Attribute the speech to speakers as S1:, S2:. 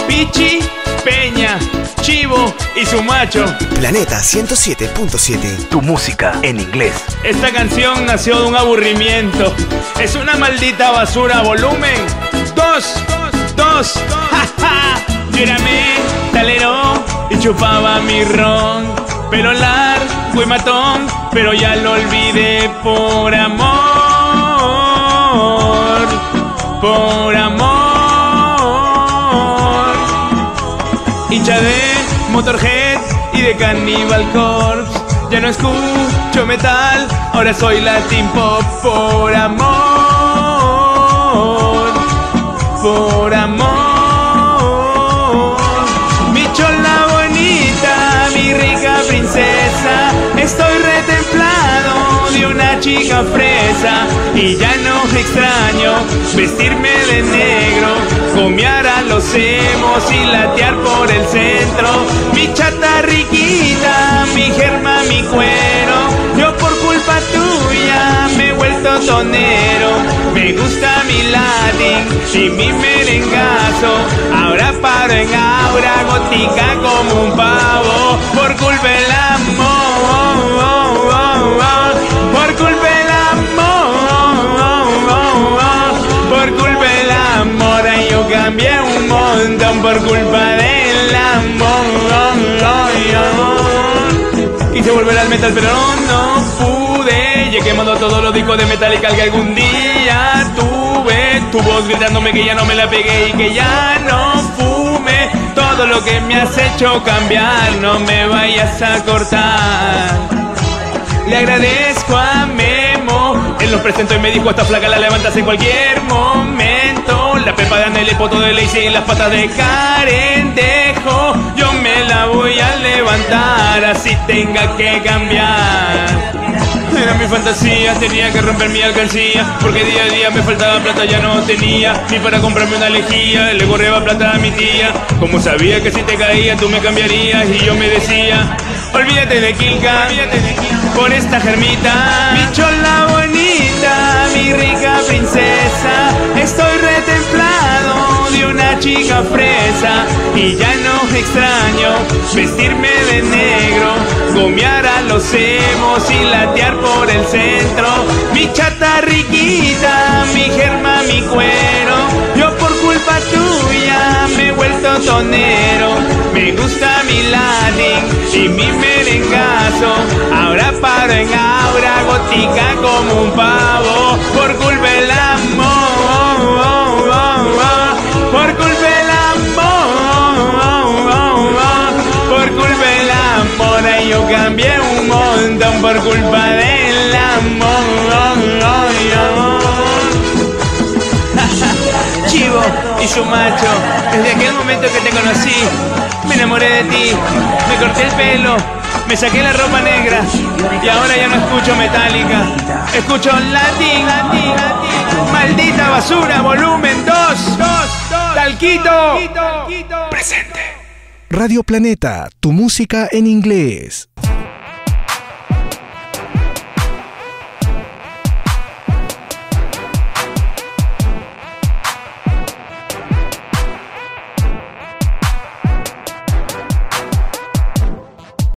S1: Pichi, Peña, Chivo y su macho.
S2: Planeta 107.7. Tu música en inglés.
S1: Esta canción nació de un aburrimiento. Es una maldita basura. Volumen 2. Llérame, talero y chupaba mi ron. Pelo largo y matón, pero ya lo olvidé por amor. Por amor. Hincha de Motorhead y de Cannibal Corpse. Ya no escucho metal, ahora soy Latin Pop. Por amor. Por amor. Mi chola bonita, mi rica princesa, estoy retemplado de una chica fresa. Y ya no extraño vestirme de negro, comear a los emos y latear por el centro. Mi chata riquita, mi germa, mi cuero, yo por culpa tuya me he vuelto tonero. Me gusta mi latín y mi merengazo, ahora paro en aura gótica como un pavo. Por culpa del amor, por culpa del amor, por culpa del amor. Ay, yo cambié un montón por culpa del amor. Quise volver al metal pero no pude. Ya quemando todos los discos de Metallica que algún día tuve. Tu voz gritándome que ya no me la pegué y que ya no fume. Todo lo que me has hecho cambiar, no me vayas a cortar. Le agradezco a Memo, él nos presentó y me dijo: esta flaca la levantas en cualquier momento. La pepa de Anel, el poto de Lazy y las patas de Karen dejo. Yo me la voy a levantar, así tenga que cambiar. Era mi fantasía, tenía que romper mi alcancía, porque día a día me faltaba plata, ya no tenía ni para comprarme una lejía. Le correba plata a mi tía, como sabía que si te caía tú me cambiarías. Y yo me decía: olvídate de Kilka, por esta germita. Mi chola bonita, mi rica princesa, estoy retemplado de una chica fresa. Y ya no extraño vestirme de negro, gomear a los emos y latear por el centro. Mi chata riquita, mi germa, mi cuero, yo por culpa tuya me he vuelto tonero. Me gusta mi latín y mi merengazo, ahora paro en aura gótica como un pavo. Por culpa del amor, por culpa del amor, por culpa del amor. Ay, yo cambié un montón por culpa del amor. Chivo y su macho, desde aquel momento que te conocí, me enamoré de ti, me corté el pelo, me saqué la ropa negra y ahora ya no escucho Metallica, escucho Latin. Maldita basura, volumen 2. Talquito.
S2: Presente. Radio Planeta, tu música en inglés.